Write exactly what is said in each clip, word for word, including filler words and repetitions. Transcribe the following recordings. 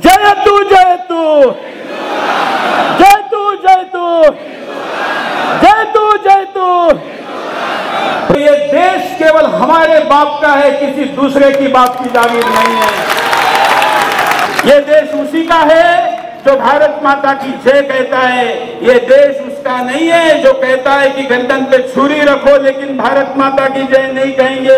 जयतु जयतु जयतु जयतु जयतु जयतु। ये देश केवल हमारे बाप का है, किसी दूसरे की बाप की जागीर नहीं है। ये देश उसी का है जो भारत माता की जय कहता है। ये देश उसका नहीं है जो कहता है कि गर्दन पे छुरी रखो लेकिन भारत माता की जय नहीं कहेंगे।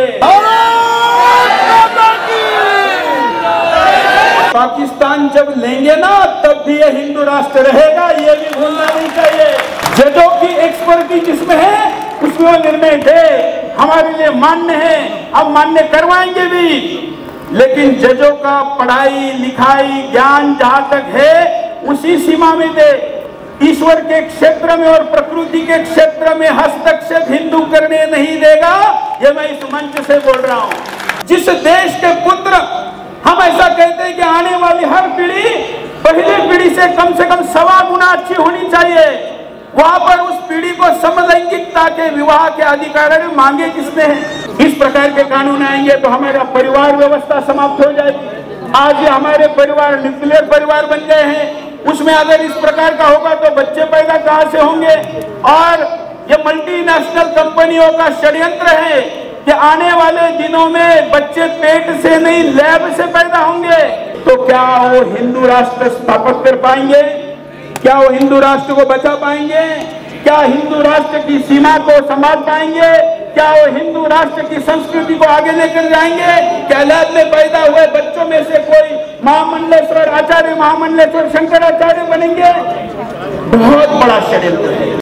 पाकिस्तान जब लेंगे ना तब भी ये हिंदू राष्ट्र रहेगा, ये भी भूलना नहीं चाहिए। जजों की एक्सपर्टी जिसमें है उसमें निर्णय दे, हमारे लिए मान्य है, अब मान्य करवाएंगे भी। लेकिन जजों का पढ़ाई लिखाई ज्ञान जहां तक है उसी सीमा में दे। ईश्वर के क्षेत्र में और प्रकृति के क्षेत्र में हस्तक्षेप हिंदू करने नहीं देगा, ये मैं इस मंच से बोल रहा हूं। जिस देश के पुत्र हम ऐसा कहते हैं कि आने वाली हर पीढ़ी पहली पीढ़ी से कम से कम सवा गुना अच्छी होनी चाहिए, वहां पर उस पीढ़ी को समलैंगिकता के विवाह के अधिकार मांगे किसने हैं? इस प्रकार के कानून आएंगे तो हमारा परिवार व्यवस्था समाप्त हो जाएगी। आज ये हमारे परिवार न्यूक्लियर परिवार बन गए हैं, उसमें अगर इस प्रकार का होगा तो बच्चे पैदा कहां से होंगे? और ये मल्टीनेशनल कंपनियों का षड्यंत्र है कि आने वाले दिनों में बच्चे पेट से नहीं लैब से पैदा होंगे। तो क्या वो हिंदू राष्ट्र स्थापित कर पाएंगे? क्या वो हिंदू राष्ट्र को बचा पाएंगे? क्या हिंदू राष्ट्र की सीमा को संभाल पाएंगे? क्या वो हिंदू राष्ट्र की संस्कृति को आगे लेकर जाएंगे? क्या लैब में पैदा हुए बच्चों में से कोई महामंडलेश्वर आचार्य महामंडलेश्वर शंकराचार्य बनेंगे? बहुत बड़ा षड्यंत्र है।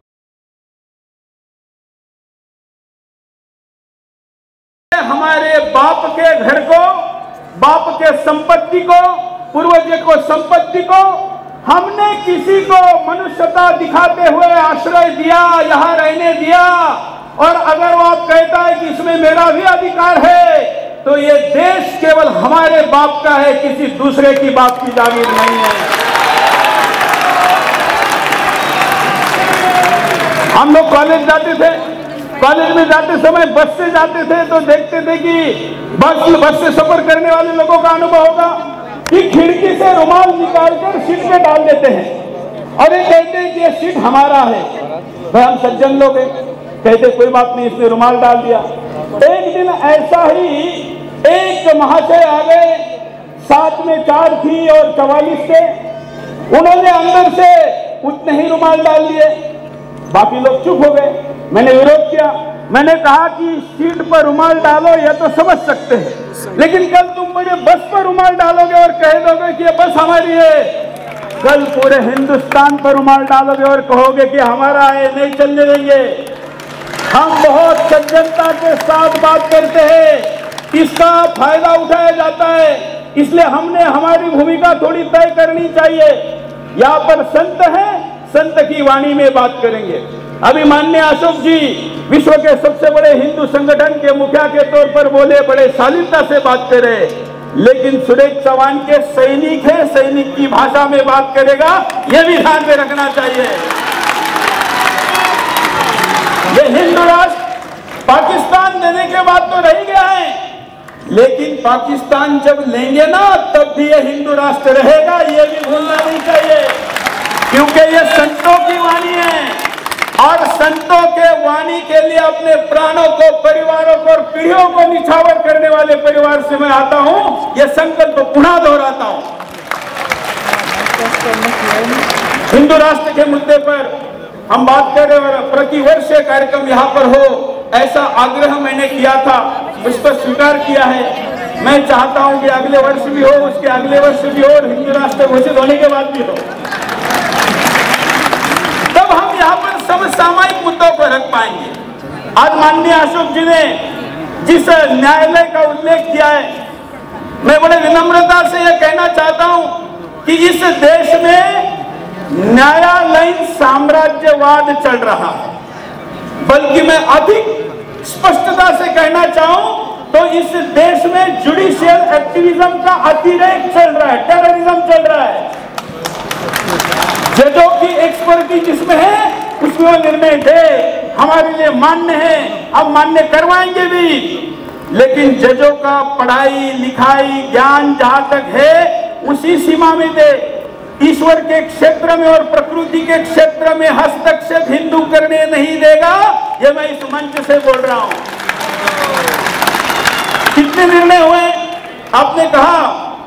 हमारे बाप के घर को, बाप के संपत्ति को, पूर्वज को संपत्ति को हमने किसी को मनुष्यता दिखाते हुए आश्रय दिया, यहाँ रहने दिया। और अगर वो आप कहता है कि इसमें मेरा भी अधिकार है, तो ये देश केवल हमारे बाप का है, किसी दूसरे की बाप की जागीर नहीं है। हम लोग कॉलेज जाते थे, कॉलेज में जाते समय बस से जाते थे तो देखते थे कि बस बस से सफर करने वाले लोगों का अनुभव होगा कि खिड़की से रुमाल निकालकर सीट पे डाल देते हैं और ये कहते हैं कि ये सीट हमारा है। भाई हम सज्जन लोग हैं, कहते कोई बात नहीं, इसने रुमाल डाल दिया। एक दिन ऐसा ही एक महाशय आ गए, साथ में चार थी और चवालीस थे, उन्होंने अंदर से उतने ही रुमाल डाल दिए, बाकी लोग चुप हो गए। मैंने विरोध किया, मैंने कहा कि सीट पर रुमाल डालो या तो समझ सकते हैं, लेकिन कल तुम मुझे बस पर रुमाल डालोगे और कह दोगे कि ये बस हमारी है, कल पूरे हिंदुस्तान पर रुमाल डालोगे और कहोगे कि हमारा है, नहीं चलने देंगे। हम बहुत सज्जनता के साथ बात करते हैं, इसका फायदा उठाया जाता है, इसलिए हमने हमारी भूमिका थोड़ी तय करनी चाहिए। यहाँ पर संत है, संत की वाणी में बात करेंगे। अभी माननीय अशोक जी विश्व के सबसे बड़े हिंदू संगठन के मुखिया के तौर पर बोले, बड़े शालीनता से बात करे, लेकिन सुरेश चौहान के सैनिक है, सैनिक की भाषा में बात करेगा, यह भी ध्यान में रखना चाहिए। ये हिंदू राष्ट्र पाकिस्तान देने के बाद तो रह गया है, लेकिन पाकिस्तान जब लेंगे ना तब भी ये हिंदू राष्ट्र रहेगा, ये भी भूलना नहीं चाहिए। क्योंकि ये संतों की वाणी है और संतों के वाणी के लिए अपने प्राणों को, परिवारों को और पीढ़ियों को निछावर करने वाले परिवार से मैं आता हूं। यह संकल्प पुनः दोहराता हूं। हिंदू राष्ट्र के मुद्दे पर हम बात कर रहे और प्रतिवर्ष ये कार्यक्रम यहाँ पर हो, ऐसा आग्रह मैंने किया था, उस पर स्वीकार किया है। मैं चाहता हूं कि अगले वर्ष भी हो, उसके अगले वर्ष भी हो और हिंदू राष्ट्र घोषित होने के बाद भी हो। तब हम यहाँ पर समसामयिक मुद्दों पर रख पाएंगे। आज माननीय अशोक जी ने जिस न्यायालय का उल्लेख किया है, मैं बड़े विनम्रता से यह कहना चाहता हूं कि इस देश में न्यायालयीन साम्राज्यवाद चल रहा है, बल्कि मैं अधिक स्पष्टता से कहना चाहूं तो इस देश में जुडिशियल एक्टिविज्म का अतिरेक चल रहा है, टेररिज्म चल रहा है। जजों की एक्सपर्टी जिसमें है उसमें निर्णय दे, हमारे लिए मान्य है, अब मान्य करवाएंगे भी। लेकिन जजों का पढ़ाई लिखाई ज्ञान जहां तक है उसी सीमा में दे। ईश्वर के क्षेत्र में और प्रकृति के क्षेत्र में हस्तक्षेप हिंदू करने नहीं देगा, ये मैं इस मंच से बोल रहा हूं। कितने निर्णय हुए, आपने कहा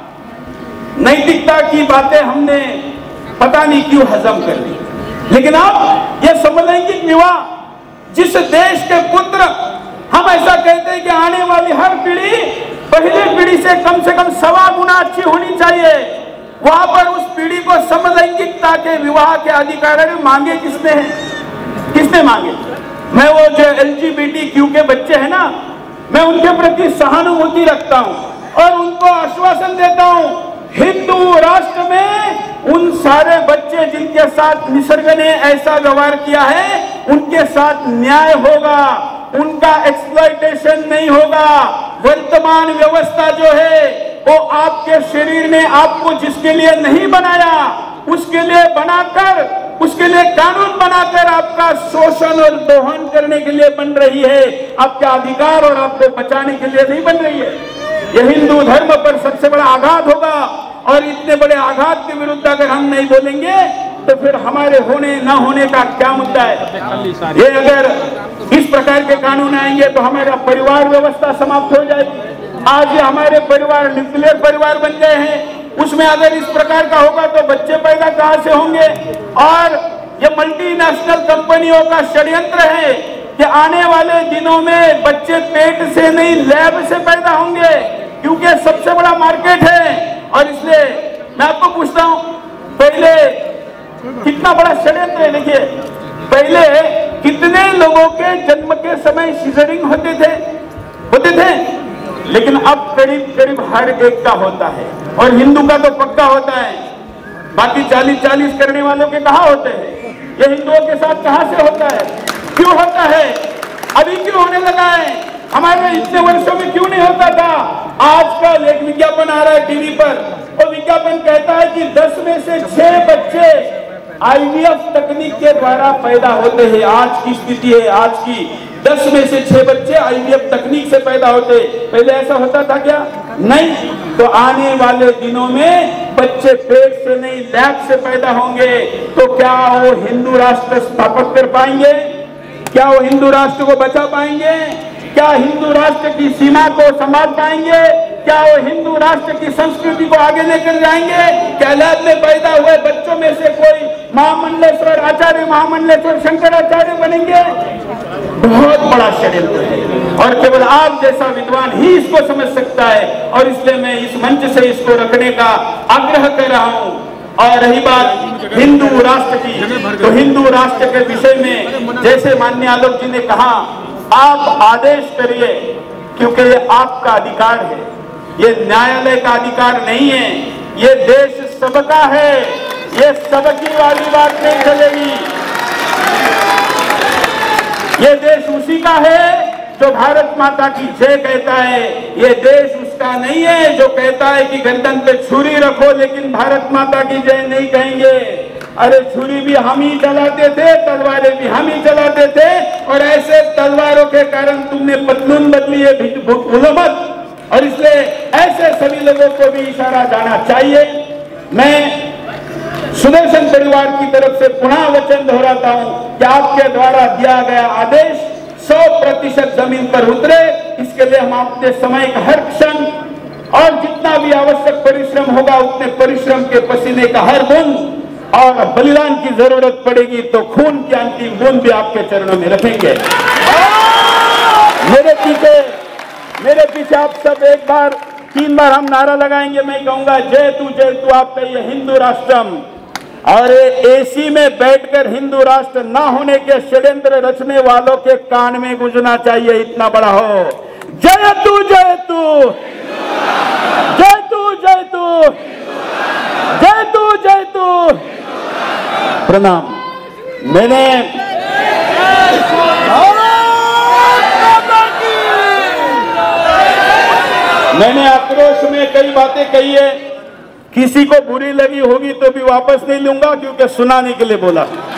नैतिकता की बातें हमने पता नहीं क्यों हजम कर ली, लेकिन अब ये समलैंगिक विवाह, जिस देश के पुत्र, हम ऐसा कहते हैं कि आने वाली हर पीढ़ी पहली पीढ़ी से कम से कम सवा गुना अच्छी होनी चाहिए, वहां पर उस पीढ़ी को समलैंगिकता के विवाह के अधिकार मांगे किसने हैं? किसने मांगे? मैं वो जो एलजीबीटी क्यू के बच्चे हैं ना, मैं उनके प्रति सहानुभूति रखता हूं और उनको आश्वासन देता हूं, हिंदू राष्ट्र में उन सारे बच्चे जिनके साथ निसर्ग ने ऐसा व्यवहार किया है, उनके साथ न्याय होगा, उनका एक्सप्लॉयटेशन नहीं होगा। वर्तमान व्यवस्था जो है वो आपके शरीर ने आपको जिसके लिए नहीं बनाया, उसके लिए बनाकर, उसके लिए कानून बनाकर आपका शोषण और दोहन करने के लिए बन रही है, आपके अधिकार और आपको बचाने के लिए नहीं बन रही है। यह हिंदू धर्म पर सबसे बड़ा आघात होगा और इतने बड़े आघात के विरुद्ध अगर हम नहीं बोलेंगे तो फिर हमारे होने न होने का क्या मुद्दा है? ये अगर इस प्रकार के कानून आएंगे तो हमारा परिवार व्यवस्था समाप्त हो जाएगी। आज ये हमारे परिवार न्यूक्लियर परिवार बन गए हैं, उसमें अगर इस प्रकार का होगा तो बच्चे पैदा कहां से होंगे? और ये मल्टीनेशनल कंपनियों का षड्यंत्र है कि आने वाले दिनों में बच्चे पेट से नहीं लैब से पैदा होंगे, क्योंकि सबसे बड़ा मार्केट है। और इसलिए मैं आपको पूछता हूं, पहले कितना बड़ा षड्यंत्र है। देखिए, पहले कितने लोगों के जन्म के समय सीजरिंग होते थे होते थे लेकिन अब करीब करीब हर एक का होता है, और हिंदू का तो पक्का होता है। बाकी चालीस चालीस करने वालों के कहाँ होते हैं? ये हिंदुओं के साथ कहां से होता है? क्यों होता है? अभी क्यों होने लगा है? हमारे इतने वर्षों में क्यों नहीं होता था? आजकल एक विज्ञापन आ रहा है टीवी पर, और विज्ञापन कहता है कि दस में से छह बच्चे आईवीएफ तकनीक के द्वारा पैदा होते हैं। आज की स्थिति है, आज की दस में से छह बच्चे आईवीएफ तकनीक से पैदा होते। पहले ऐसा होता था क्या? नहीं। तो आने वाले दिनों में बच्चे पेट से नहीं लैब से पैदा होंगे, तो क्या वो हिंदू राष्ट्र स्थापित कर पाएंगे? क्या वो हिंदू राष्ट्र को बचा पाएंगे? क्या हिंदू राष्ट्र की सीमा को संभाल पाएंगे? क्या वो हिंदू राष्ट्र की संस्कृति को आगे लेकर जाएंगे? क्या लैब में पैदा हुए बच्चों में से कोई महामंडलेश्वर आचार्य, महामंडलेश्वर शंकराचार्य बनेंगे? बहुत बड़ा षड्यंत्र है, और केवल आप जैसा विद्वान ही इसको समझ सकता है। और इसलिए मैं इस मंच से इसको रखने का आग्रह कर रहा हूं। और रही बात हिंदू राष्ट्र की, तो हिंदू राष्ट्र के विषय में जैसे माननीय आलोक जी ने कहा, आप आदेश करिए, क्योंकि ये आपका अधिकार है, ये न्यायालय का अधिकार नहीं है, ये देश सबका है, ये सबकी वाली बात नहीं चलेगी। ये देश उसी का है जो भारत माता की जय कहता है। ये देश उसका नहीं है जो कहता है कि गर्दन पे छुरी रखो लेकिन भारत माता की जय नहीं कहेंगे। अरे छुरी भी हम ही चलाते थे, तलवारें भी हम ही चलाते थे, और ऐसे तलवारों के कारण तुमने पतलून बदली है, भूलो मत। और इसलिए ऐसे सभी लोगों को भी इशारा जाना चाहिए। मैं सुदर्शन परिवार की तरफ से पुनः वचन दोहराता हूं कि आपके द्वारा दिया गया आदेश सौ प्रतिशत जमीन पर उतरे, इसके लिए हम अपने समय का हर क्षण और जितना भी आवश्यक परिश्रम होगा उतने परिश्रम के पसीने का हर बूंद, और बलिदान की जरूरत पड़ेगी तो खून की अंतिम बूंद भी आपके चरणों में रखेंगे। मेरे पीछे मेरे पीछे आप सब एक बार तीन बार हम नारा लगाएंगे। मैं कहूंगा जय तू जय तू, आप कहिए हिंदू राष्ट्रम। और एसी में बैठकर हिंदू राष्ट्र न होने के षड्यंत्र रचने वालों के कान में गूंजना चाहिए, इतना बड़ा हो। जय तू जय तू, जय तू जय तू, जय तू जय तू। प्रणाम। मैंने मैंने आक्रोश में कई बातें कही है, किसी को बुरी लगी होगी तो भी वापस नहीं लूंगा, क्योंकि सुनाने के लिए बोला।